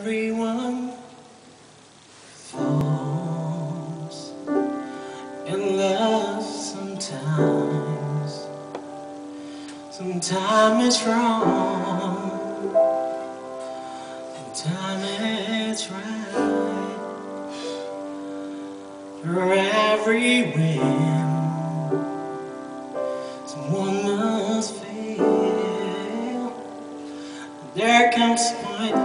Everyone falls in love sometimes. Sometimes it's wrong, sometimes it's right. For every win, someone must fail. There comes a point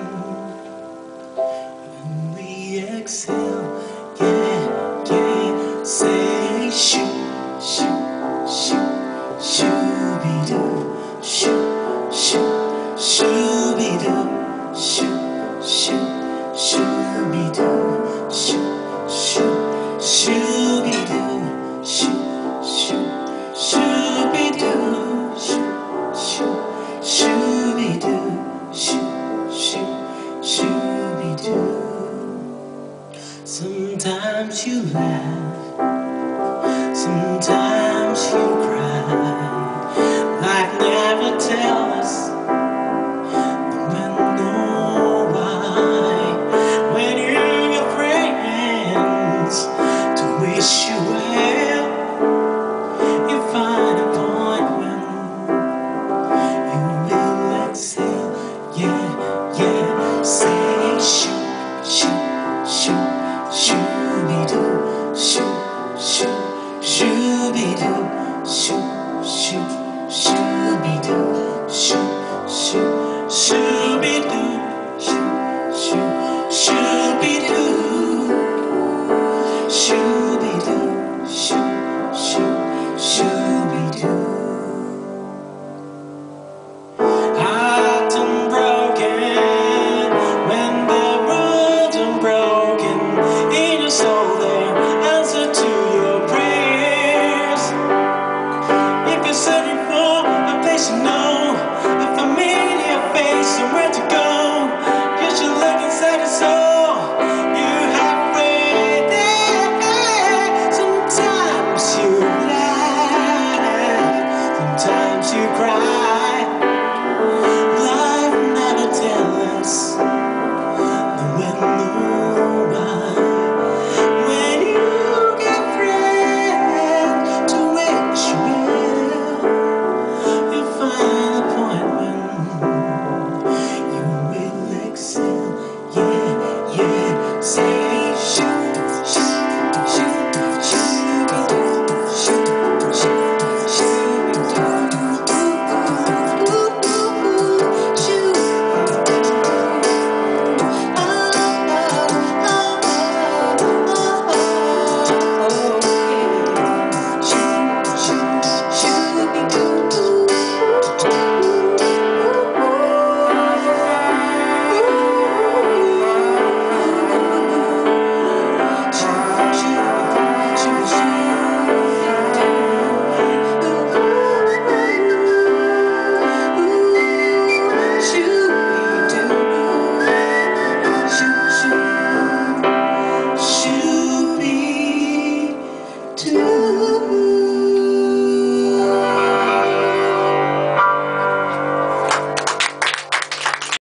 when we exhale. Yeah, yeah, say shoot, shoot, shoot, shooby-doo, shoot, shoot, shooby-doo, shoot, shoot, shooby-doo, shoot, shoot, shooby-doo, shoot, shoot, shooby-doo, shoot, shoot, shooby-doo, shoot, shoot, shooby-doo. Sometimes you laugh, sometimes you cry. Life never tells us